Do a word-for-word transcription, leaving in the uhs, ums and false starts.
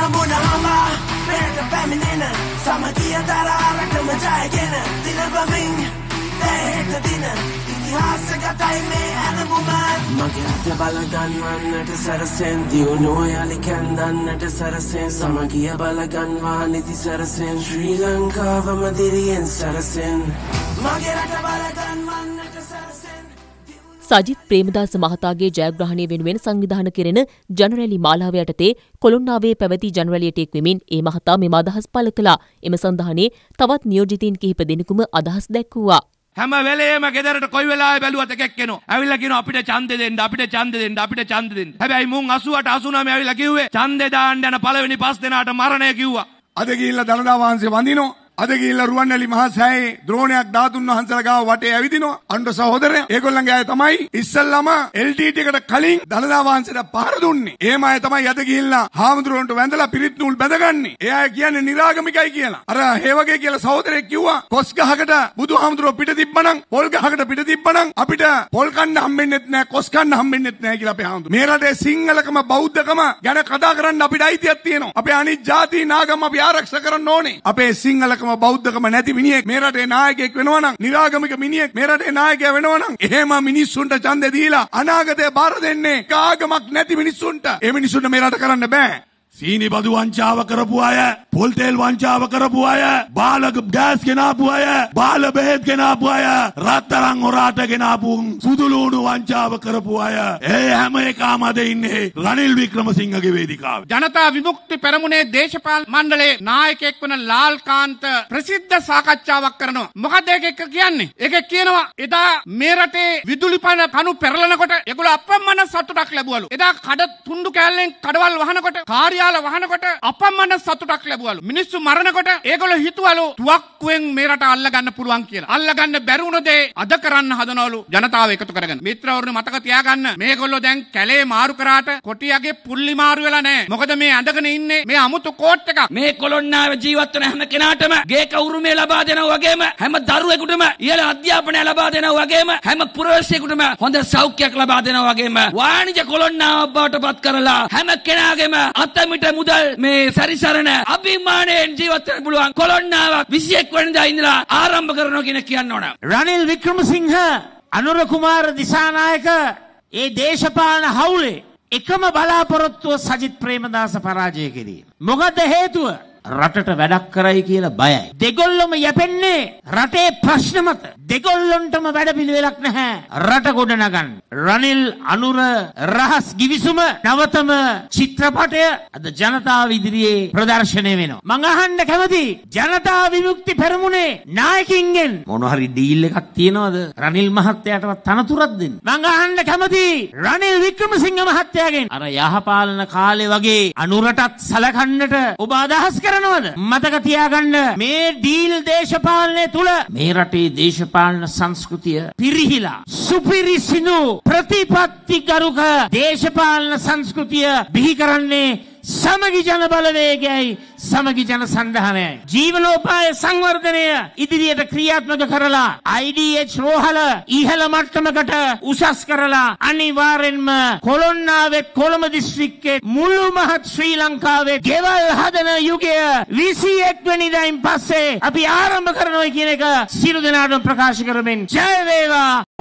හමුනහම පෙරට පැමිණෙන සමගිය දරාරටම ජයගෙන දිනවමින් දැහෙට දින ඉතිහාසගතයි මේ ඇනමුම මගේ රට බලගන්වන්නට සැරසෙන් දියුණුව යලි කැන්දන්නට සැරසෙන් සමගිය බලගන්වා නිති සැරසෙන් ශ්‍රී ලංකාවම දිරියෙන් සැරසෙන් මගේ රට බලගන්වන්නට සැරසෙන් සජිත් ප්‍රේමදාස මහතාගේ ජයග්‍රහණය වෙනුවෙන් සංවිධානය කෙරෙන ජනරැලි මාලාව යටතේ කොළොන්නාවේ පැවති ජනරැලියට එක්වෙමින් ඒ මහතා මෙම අදහස් පළ කළා. එම සඳහනේ තවත් නියෝජිතයින් කිහිප දෙනෙකුම අදහස් දැක්වුවා. හැම වෙලේම ගෙදරට කොයි වෙලාවෙ බැලුවත් එකෙක් එනවා. ඇවිල්ලා කියනවා අපිට ඡන්දෙ දෙන්න, අපිට ඡන්දෙ දෙන්න, අපිට ඡන්දෙ දෙන්න. හැබැයි මුන් අසූඅට අසූනවය ඇවිල්ලා කිව්වේ ඡන්දෙ දාන්න යන පළවෙනි පස් දෙනාට මරණය කිව්වා. අද ගිහිල්ලා දළදා වහන්සේ වඳිනවා. අද ගිහිල්ලා රුවන්වැලි මහා සෑයේ ද්‍රෝණයක් ධාතුන් වහන්සේලා ගාව වටේ ඇවිදිනවා. අඬ සහෝදරයා ඒගොල්ලන්ගේ අය තමයි ඉස්සල්ලාම එල් ටී ටී එකට කලින් දළදා වහන්සේට පහර දුන්නේ. එහෙම අය තමයි අද ගිහිල්ලා හාමුදුරුවන්ට වැඳලා පිරිත් නූල් බැඳගන්නේ. ඒ අය කියන්නේ නිරාගමිකයි කියලා. අර හේවගේ කියලා සහෝදරයෙක් කිව්වා කොස් ගහකට බුදුහාමුදුරුවෝ පිට තිබ්බනම් පොල් ගහකට පිට තිබ්බනම් අපිට පොල් කන්න හම්බෙන්නෙත් නැහැ, කොස් කන්න හම්බෙන්නෙත් නැහැ කියලා අපේ හාමුදුරුවෝ. මේ රටේ සිංහලකම බෞද්ධකම ගැන කතා කරන්න අපිට අයිතියක් තියෙනවා. අපේ අනිත් ජාති නාගම අපි ආරක්ෂා කරන්න ඕනේ. අපේ සිංහලකම බෞද්ධකම නැති මිනිහෙක් මේ රටේ නායකයෙක් වෙනවා නම්, නිරාගමික මිනිහෙක් මේ රටේ නායකයා වෙනවා නම්, එහෙම මිනිස්සුන්ට ඡන්දෙ දීලා අනාගතේ බාර දෙන්නේ කාගමක් නැති මිනිස්සුන්ට. ඒ මිනිස්සුන්ට මේ රට කරන්න බෑ. සීනි බදු වංචාව කරපු අය, පොල් තෙල් වංචාව කරපු අය, බාල ගෑස් ගෙනාපු අය, බාල බෙහෙත් ගෙනාපු අය, රත්තරන් හොරාට ගෙනාපු සුදුලූණු වංචාව කරපු අය, ඒ හැම එකම අද ඉන්නේ රනිල් වික්‍රමසිංහගේ වේදිකාවේ. ජනතා විමුක්ති පෙරමුණේ දේශපාලන මණ්ඩලයේ නායකයෙක් වන ලාල්කාන්ත ප්‍රසිද්ධ සාකච්ඡාවක් කරනවා. මොකද ඒක කියන්නේ? ඒක කියනවා එදා මේ රටේ විදුලි පන කණු පෙරලනකොට ඒගොල්ලෝ අපම්මන සතුටක් ලැබුවලු. එදා කඩ තුණ්ඩු කෑල්ලෙන් කඩවල් වහනකොට කාර්ය වහනකොට අපම්මන සතුටක් ලැබුවලු. මිනිස්සු මරනකොට ඒගොල්ලෝ හිතුවලු තුවක්කුවෙන් මේ රට අල්ලගන්න පුළුවන් කියලා. අල්ලගන්න බැරි වුණ දේ අද කරන්න හදනවලු ජනතාව එකතු කරගෙන. මිත්‍රවරුනි මතක තියාගන්න මේගොල්ලෝ දැන් කැලේ මාරු කරාට කොටියගේ පුල්ලි මාරු වෙලා නැහැ. මොකද මේ අඳගෙන ඉන්නේ මේ අමුතු කෝට් එකක්. මේ කොළොන්නාවේ ජීවත් වෙන හැම කෙනාටම ගේක උරුමය ලබා දෙනවා වගේම හැම දරුවෙකුටම ඉහළ අධ්‍යාපනය ලබා දෙනවා වගේම හැම පුරවැසියෙකුටම හොඳ සෞඛ්‍යයක් ලබා දෙනවා වගේම වාණිජ කොළොන්නාවක් බවට පත් කරලා හැම කෙනාගේම අතම මුදල් මේ සරිසරන අභිමානයෙන් ජීවත් වෙන්න පුළුවන් කොළොන්නාවක් විසිඑක් වෙනිදා ඉඳලා ආරම්භ කරනවා කියන කියන්න ඕන. රනිල් වික්‍රමසිංහ, අනුර කුමාර දිසානායක ඒ දේශපාලන හවුලේ එකම බලාපොරොත්තුව සජිත් ප්‍රේමදාස පරාජය කිරීම. මොකද හේතුව? රටට වැඩක් කරයි කියලා බයයි. දෙගොල්ලොම යැපෙන්නේ රටේ ප්‍රශ්න මත. දෙගොල්ලොන්ටම වැඩ පිළිවෙලක් නැහැ රට ගොඩ නගන්න. රනිල් අනුර රහස් ගිවිසුම නවතම චිත්‍රපටය අද ජනතාව ඉදිරියේ ප්‍රදර්ශනය වෙනවා. මං අහන්න කැමති ජනතා විමුක්ති පෙරමුණේ නායකින්ගෙන් මොන හරි ඩීල් එකක් තියනවද රනිල් මහත්තයාටවත් තනතුරක් දෙන්න? මං අහන්න කැමති රනිල් වික්‍රමසිංහ මහත්තයාගෙන් අර යහපාලන කාලේ වගේ අනුරටත් සලකන්නට ඔබ අදහස් කර මතක තියාගන්න මේ ඩීල් දේශපාලනය තුල මේ රටේ දේශපාලන සංස්කෘතිය පිරිහිලා සුපිරිසිදු ප්‍රතිපත්තිගරුක දේශපාලන සංස්කෘතිය බිහි කරන්නේ සමගි ජන බලවේගයයි සමගි ජන සන්ධානයයි. ජීවනෝපාය සංවර්ධනය ඉදිරියට ක්‍රියාත්මක කරලා ආයි ඩී එච් රෝහල ඉහළ මට්ටමකට උසස් කරලා අනිවාර්යෙන්ම කොළොන්නාවේ කොළඹ දිස්ත්‍රික්කයේ මුළු මහත් ශ්‍රී ලංකාවේ ගෙවල් හදන යුගය විසිඑක් වෙනිදායින් පස්සේ අපි ආරම්භ කරනවා කියන එක සියලු දෙනාටම ප්‍රකාශ කරමින් ජය වේවා.